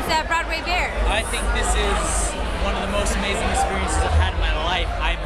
at Broadway Bares? I think this is one of the most amazing experiences I've had in my life. I